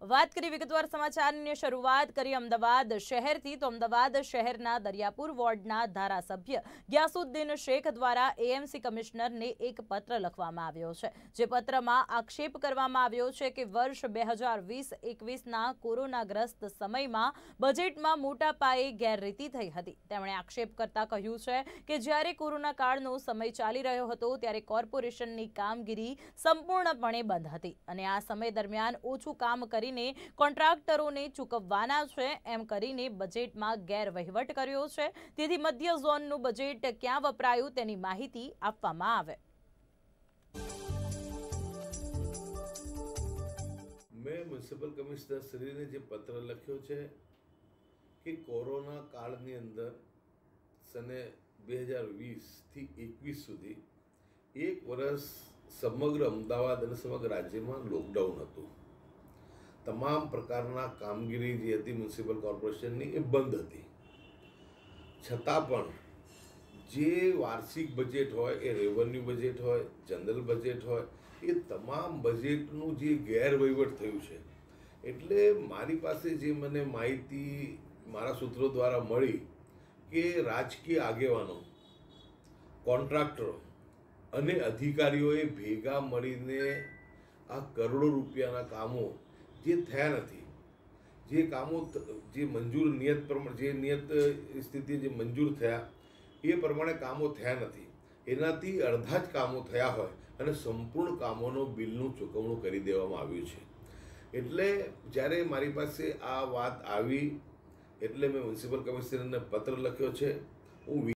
વાત કરી વિગતવાર સમાચારની શરૂઆત કરી અમદાવાદ શહેરથી તો અમદાવાદ શહેરના દરિયાપુર વોર્ડના ધારાસભ્ય ગ્યાસુદ્દીન શેખ દ્વારા એએમસી કમિશનરને એક પત્ર લખવામાં આવ્યો છે, જે પત્રમાં આક્ષેપ કરવામાં આવ્યો છે કે વર્ષ 2020-21ના કોરોનાગ્રસ્ત સમયમાં બજેટમાં મોટા પાયે ગેરરીતિ થઈ હતી। તેમણે આક્ષેપ કરતા કહ્યું છે કે જ્યારે કોરોના કાળનો સમય ચાલી રહ્યો હતો ત્યારે કોર્પોરેશનની કામગીરી સંપૂર્ણપણે બંધ હતી અને આ સમય દરમિયાન ઓછું કામ કરીને કોન્ટ્રાક્ટરોને ચૂકવવાના છે એમ કરીને બજેટમાં ગેરવહીવટ કર્યો છે, તેથી મધ્ય ઝોનનું બજેટ ક્યાં વપરાયું તેની માહિતી આપવામાં આવે। मैं म्युनिसिपल कमिश्नर श्री ने जो पत्र लख्यो है कि कोरोना काळनी अंदर सने 2020 થી 21 સુધી एक वर्ष समग्र अमदावाद और समग्र राज्य में लॉकडाउन हतुं। तमाम प्रकारना कामगीरी जे हती म्युनिसिपल कॉर्पोरेशननी ए बंद हती, छतां पण जे वार्षिक बजेट होय ए रेवन्यू बजेट होय, जनरल बजेट होय, ए तमाम बजेटनुं जे गैरवहीवट थयुं छे एटले मारी पासे जे मने माहिती मारा सूत्रों द्वारा मळी के राजकीय आगेवानो, कॉन्ट्राक्टरो अने अधिकारीओए भेगा मळीने आ करोड़ों रूपियाना कामों जे थया नथी, जे कामों जे मंजूर नियत प्रमाणे जे नियत स्थिति जे मंजूर थया ए प्रमाणे कामों थया नथी, एनाथी अर्धा ज कामों थया होय अने संपूर्ण कामोनो बिलनुं चूकवणुं करी देवामां आव्युं छे। एटले ज्यारे मारी पासे आ वात आवी एटले मैं म्युनिसिपल कमिशनरने पत्र लख्यो छे। हूँ